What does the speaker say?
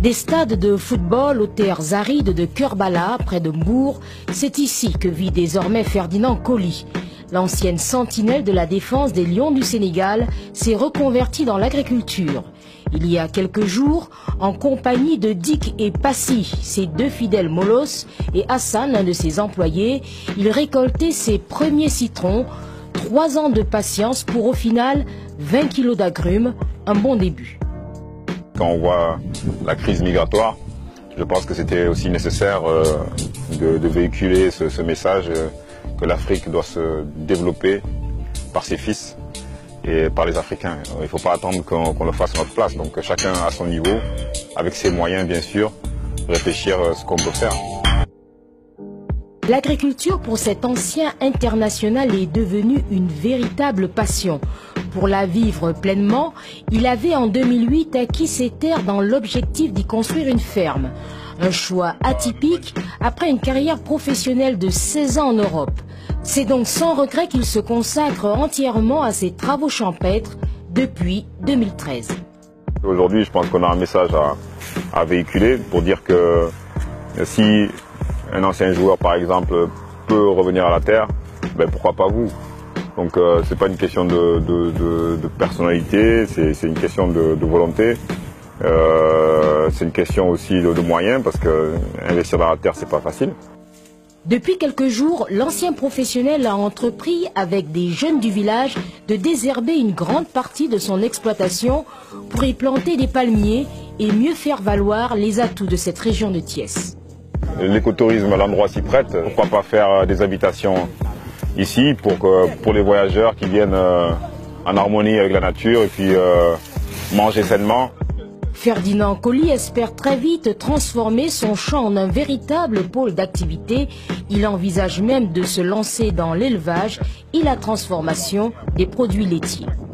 Des stades de football aux terres arides de Kerbala, près de Mbour, c'est ici que vit désormais Ferdinand Coly. L'ancienne sentinelle de la défense des Lions du Sénégal s'est reconvertie dans l'agriculture. Il y a quelques jours, en compagnie de Dick et Passy, ses deux fidèles molosses, et Hassan, l'un de ses employés, il récoltait ses premiers citrons. 3 ans de patience pour au final 20 kilos d'agrumes, un bon début. Quand on voit la crise migratoire, je pense que c'était aussi nécessaire de véhiculer ce message que l'Afrique doit se développer par ses fils et par les Africains. Il ne faut pas attendre qu'on le fasse à notre place. Donc chacun à son niveau, avec ses moyens bien sûr, réfléchir à ce qu'on peut faire. L'agriculture pour cet ancien international est devenue une véritable passion. Pour la vivre pleinement, il avait en 2008 acquis ses terres dans l'objectif d'y construire une ferme. Un choix atypique après une carrière professionnelle de 16 ans en Europe. C'est donc sans regret qu'il se consacre entièrement à ses travaux champêtres depuis 2013. Aujourd'hui, je pense qu'on a un message à véhiculer pour dire que si un ancien joueur, par exemple, peut revenir à la terre, ben pourquoi pas vous? Donc c'est pas une question de personnalité, c'est une question de volonté. C'est une question aussi de moyens, parce que investir dans la terre, c'est pas facile. Depuis quelques jours, l'ancien professionnel a entrepris, avec des jeunes du village, de désherber une grande partie de son exploitation pour y planter des palmiers et mieux faire valoir les atouts de cette région de Thiès. L'écotourisme, l'endroit s'y prête. Pourquoi pas faire des habitations ici pour les voyageurs qui viennent en harmonie avec la nature et puis manger sainement. Ferdinand Coly espère très vite transformer son champ en un véritable pôle d'activité. Il envisage même de se lancer dans l'élevage et la transformation des produits laitiers.